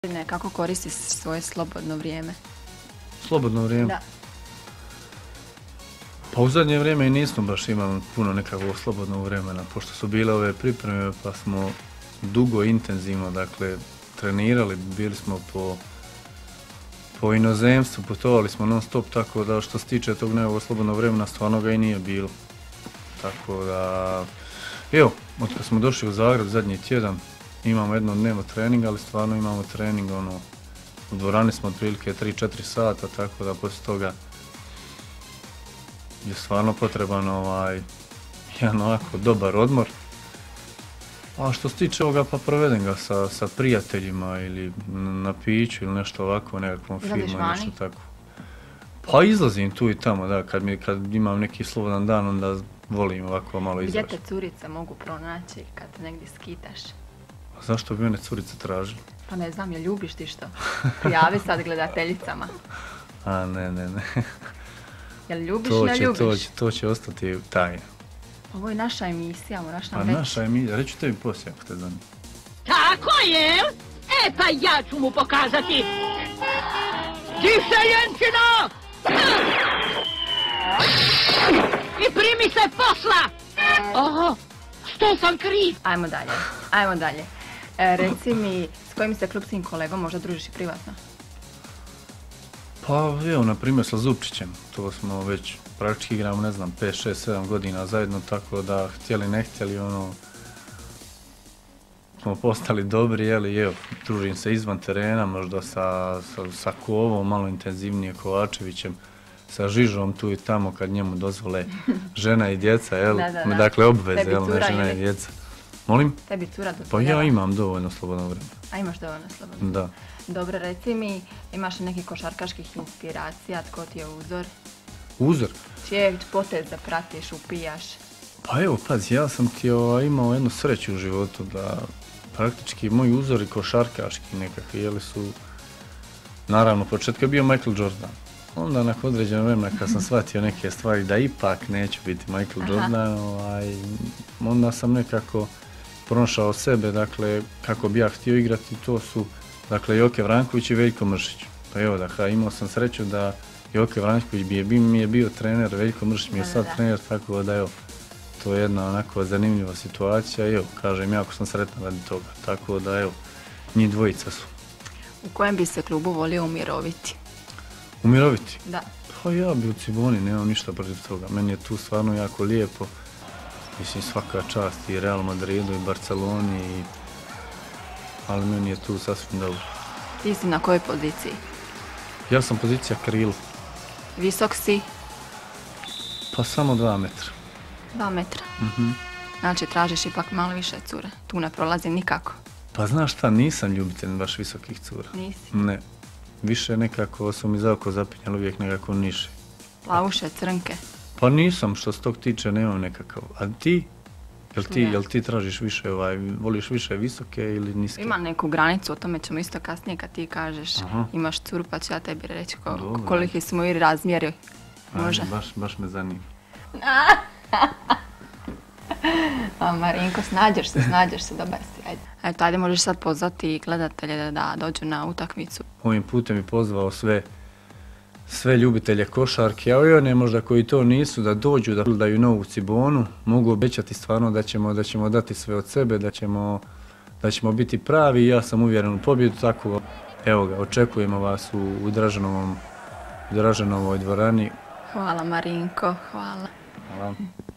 Kako koristiš svoje slobodno vrijeme? Slobodno vrijeme? Da. Pa u zadnje vrijeme i nismo baš imali puno nekakvog slobodnog vremena, pošto su bile ove pripreme pa smo dugo, intenzivno, dakle, trenirali, bili smo po inozemstvu, putovali smo non stop, tako da što se tiče tog nekog slobodnog vremena stvarno ga i nije bilo. Tako da, evo, od kad smo došli u Zagreb zadnji tjedan, imamo jedno dnevno trening, ali stvarno imamo trening, u dvorani smo otprilike 3-4 sata, tako da poslije toga je stvarno potreban jedan ovako dobar odmor. A što se tiče ovoga, pa provedem ga sa prijateljima ili na piću ili nešto ovako, nekakvom filmu ili nešto tako. Pa izlazim tu i tamo, da, kad imam neki slobodan dan, onda volim ovako malo izaći. Gdje te curice mogu pronaći kad negdje skitaš? A zašto bi mene curice tražili? Pa ne znam, je ljubiš ti što? Prijavi sad gledateljicama. A ne. Jel ljubiš, ne ljubiš? To će ostati tajno. Ovo je naša emisija, moraš nam reći. reći. Naša emisija, reću tebi poslije ako te zanima. Tako je? E pa ja ću mu pokazati. Kiseljenčina! I primi se posla! Oho, što sam kriv? Ajmo dalje. Reci mi, s kojim se klupskim kolegom možda družiš i privatno? Pa evo, na primjer sa Zupčićem, to smo već praktički igramo, ne znam, 5, 6, 7 godina zajedno, tako da htjeli ne htjeli, smo postali dobri, evo, družim se izvan terena, možda sa Kovom, malo intenzivnije Kovačevićem, sa Žižom tu i tamo kad njemu dozvole žena i djeca, Da. Dakle obveze, ne žena i djeca. Molim? Tebi cura dozvoljava? Pa ja imam dovoljno slobodno vremena. A imaš dovoljno slobodno? Da. Dobro, reci mi, imaš li nekih košarkaških inspiracija, tko ti je uzor? Uzor? Čije poteze pratiš, upijaš? Pa evo, pazi, ja sam ti imao jednu sreću u životu da praktički moji uzori košarkaški nekakvi, su, naravno, početka je bio Michael Jordan. Onda nakon određenog vremena kad sam shvatio neke stvari da ipak neću biti Michael Jordan, onda sam nekako pronašao sebe, dakle, kako bi ja htio igrati, to su, dakle, Joke Vranković i Veljko Mršić. Pa evo, dakle, imao sam sreću da Joke Vranković mi je bio trener, Veljko Mršić mi je sad trener, tako da evo, to je jedna onako zanimljiva situacija i evo, kažem, jako sam sretan radi toga, tako da evo, njih dvojica su. U kojem bi se klubu volio umiroviti? Umiroviti? Da. Pa ja bi u Ciboni, nemam ništa protiv toga, meni je tu stvarno jako lijepo, mislim svaka čast i Real Madridu i Barceloni, ali meni je tu sasvim dobro. Ti si na kojoj poziciji? Ja sam pozicija krilo. Visok si? Pa samo 2 metra. 2 metra? Znači tražiš ipak malo više cure, tu ne prolazi nikako. Pa znaš šta, nisam ljubitelj baš visokih cura. Nisi? Ne. Više nekako su mi za oko zapinjali uvijek nekako niže. Plavuše, crnke? Pa nisam, što se tog tiče nemam nekakav. A ti? Jel ti tražiš više, voliš više visoke ili niske? Ima neku granicu, o tome ćemo isto kasnije kad ti kažeš imaš curu pa ću ja tebi reći koliki su moji razmjeri. Može? Baš me zanima. Pa Marinko, snađeš se, dobar si, ajde. Eto, ajde, možeš sad pozvati gledatelje da dođu na utakmicu. Ovim putem bi pozvao sve ljubitelje košarke, a i one možda koji to nisu, da dođu, da gledaju Novu Cibonu. Mogu obećati stvarno da ćemo dati sve od sebe, da ćemo biti pravi i ja sam uvjeren u pobjedu, tako evo ga, očekujemo vas u Draženovoj dvorani. Hvala Marinko, hvala. Hvala.